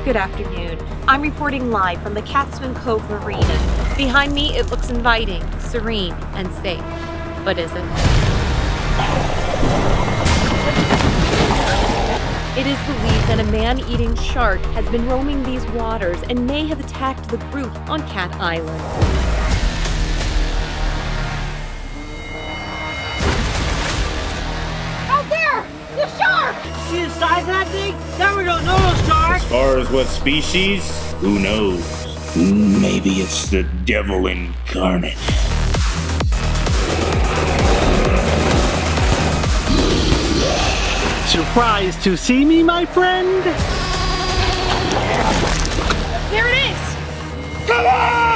Good afternoon. I'm reporting live from the Catsman Cove Marina. Behind me, it looks inviting, serene, and safe. But is it? It is believed that a man-eating shark has been roaming these waters and may have attacked the group on Cat Island. Out there! The shark! See the size of that thing? Now we don't know those sharks! As far as what species, who knows? Maybe it's the devil incarnate. Surprised to see me, my friend? There it is! Come on!